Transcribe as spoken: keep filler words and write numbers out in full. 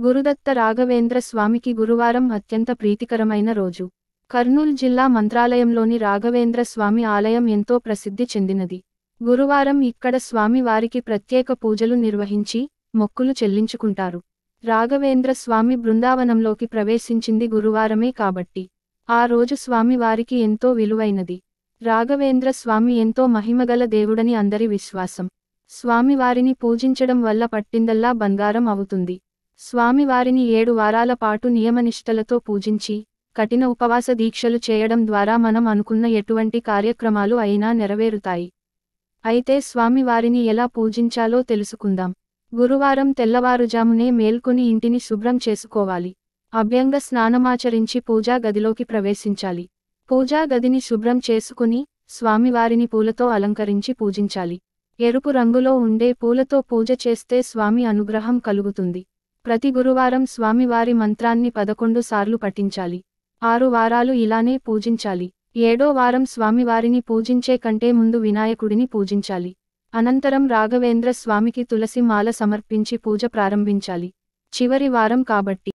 గురుదత్త రాఘవేంద్ర స్వామికి గురువారం అత్యంత ప్రీతికరమైన రోజు. కర్నూలు జిల్లా మంత్రాలయంలోని రాఘవేంద్ర స్వామి ఆలయం ఎంతో ప్రసిద్ధి చెందినది. గురువారం ఇక్కడ స్వామి వారికి ప్రత్యేక పూజలు నిర్వహించి మొక్కులు చెల్లించుకుంటారు. రాఘవేంద్ర స్వామి బృందావనంలోకి ప్రవేశించింది గురువారమే కాబట్టి ఆ రోజు స్వామి వారికి ఎంతో విలువైనది. రాఘవేంద్ర స్వామి ఎంతో మహిమగల దేవుడని అందరి విశ్వాసం. స్వామివారిని పూజించడం వల్ల పట్టిందల్లా బంగారం అవుతుంది. స్వామివారిని ఏడు వారాల పాటు నియమనిష్టలతో పూజించి కఠిన ఉపవాస దీక్షలు చేయడం ద్వారా మనం అనుకున్న ఎటువంటి కార్యక్రమాలు అయినా నెరవేరుతాయి. అయితే స్వామివారిని ఎలా పూజించాలో తెలుసుకుందాం. గురువారం తెల్లవారుజామునే మేల్కొని ఇంటిని శుభ్రం చేసుకోవాలి. అభ్యంగ స్నానమాచరించి పూజా గదిలోకి ప్రవేశించాలి. పూజా గదిని శుభ్రం చేసుకుని స్వామివారిని పూలతో అలంకరించి పూజించాలి. ఎరుపు రంగులో ఉండే పూలతో పూజ చేస్తే స్వామి అనుగ్రహం కలుగుతుంది. ప్రతి గురువారం స్వామివారి మంత్రాన్ని పదకొండు సార్లు పఠించాలి. ఆరు వారాలు ఇలానే పూజించాలి. ఏడో వారం స్వామివారిని పూజించే కంటే ముందు వినాయకుడిని పూజించాలి. అనంతరం రాఘవేంద్ర స్వామికి తులసి మాల సమర్పించి పూజ ప్రారంభించాలి. చివరి వారం కాబట్టి